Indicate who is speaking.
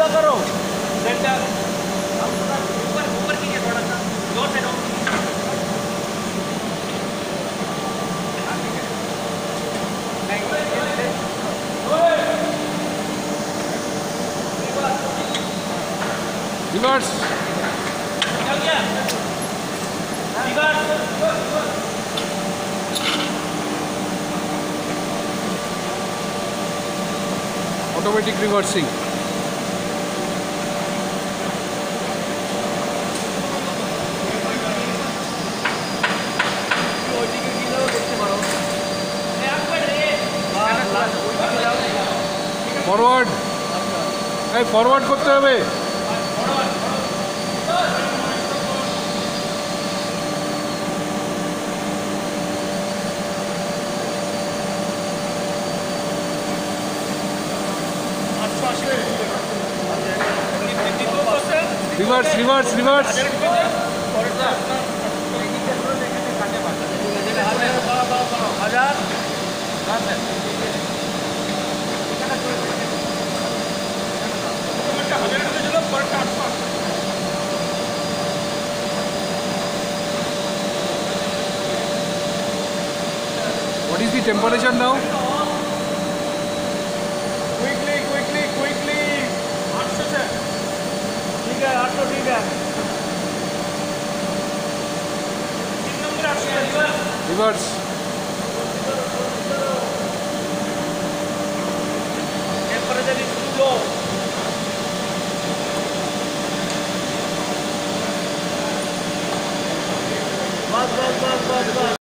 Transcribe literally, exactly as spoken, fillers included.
Speaker 1: सीधा करो सेंटर ऊपर ऊपर कीजिए थोड़ा सा जोर से दो
Speaker 2: रिवर्स
Speaker 1: क्या किया रिवर्स
Speaker 2: ऑटोमेटिक रिवर्सिंग ফরওয়ার্ড এই ফরওয়ার্ড করতে হবে रिवर्स रिवर्स रिवर्स
Speaker 1: हजार
Speaker 2: What is the temperature now?
Speaker 1: Quickly quickly quickly आठ सौ से ठीक है आठ सौ ठीक है तीन नंबर आठ सौ
Speaker 2: reverse
Speaker 1: temperature is too low बस बस बस बस बस